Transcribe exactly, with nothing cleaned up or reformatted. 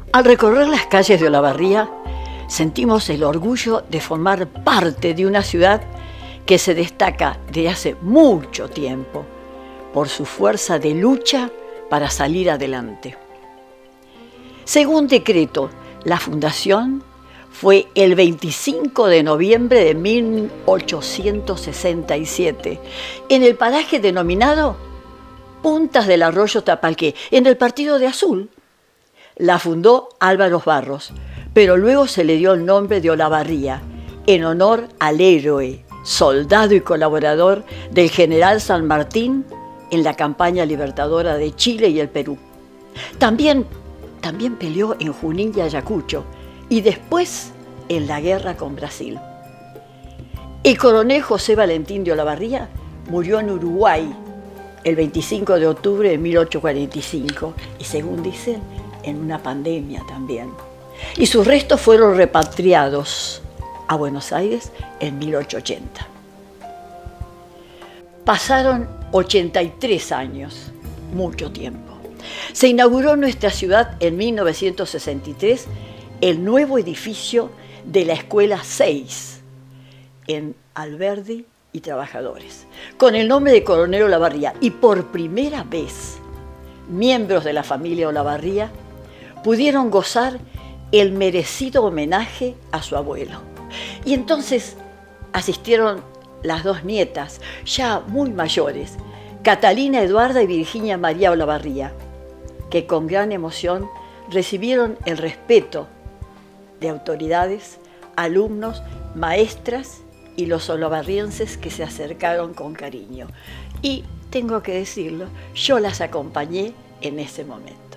Al recorrer las calles de Olavarría, sentimos el orgullo de formar parte de una ciudad que se destaca desde hace mucho tiempo por su fuerza de lucha para salir adelante. Según decreto, la fundación fue el veinticinco de noviembre de mil ochocientos sesenta y siete, en el paraje denominado Puntas del Arroyo Tapalqué, en el Partido de Azul. La fundó Álvaro Barros, pero luego se le dio el nombre de Olavarría, en honor al héroe, soldado y colaborador del general San Martín en la campaña libertadora de Chile y el Perú. También, también peleó en Junín y Ayacucho, y después en la guerra con Brasil. El coronel José Valentín de Olavarría murió en Uruguay el veinticinco de octubre de mil ochocientos cuarenta y cinco, y según dicen, en una pandemia también. Y sus restos fueron repatriados a Buenos Aires en mil ochocientos ochenta. Pasaron ochenta y tres años, mucho tiempo. Se inauguró en nuestra ciudad en mil novecientos sesenta y tres el nuevo edificio de la Escuela seis en Alberdi y Trabajadores, con el nombre de Coronel Olavarría, y por primera vez miembros de la familia Olavarría pudieron gozar el merecido homenaje a su abuelo. Y entonces asistieron las dos nietas, ya muy mayores, Catalina Eduarda y Virginia María Olavarría, que con gran emoción recibieron el respeto de autoridades, alumnos, maestras y los olavarrienses que se acercaron con cariño. Y tengo que decirlo, yo las acompañé en ese momento.